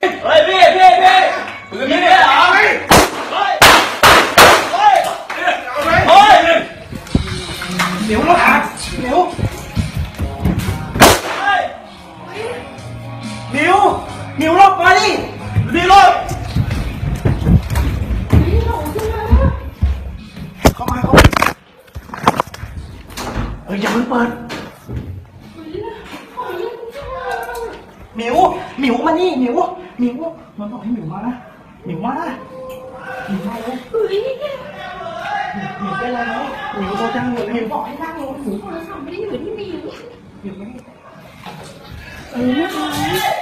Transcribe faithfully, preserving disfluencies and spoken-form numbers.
เฮ้ยพี่พี่พี่ปืนพี่เนี่ยเหรอเฮ้ยเฮ้ยเฮ้ยเฮ้ยเหนียวรถหักเหนียวเฮ้ยเหนียวเหนียวรถมาดิดีรถเข้ามาเข้ามาเฮ้ยอย่าเพิ่งเปิดหมิวหมิวมานี่หมิวหมิวมันบอกให้หมิวมานะหมิวมาหมิวมาเลยหมิวเป็นอะไรหมิวเขาจังเลยหมิวบอกให้นั่งลงหมิวโทรศัพท์ไม่ได้อยู่ที่หมิวหมิวไม่ได้เออ